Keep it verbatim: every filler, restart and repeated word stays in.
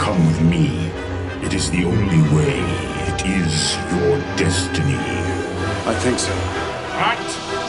come with me. It is the only way. It is your destiny. I think so. Right.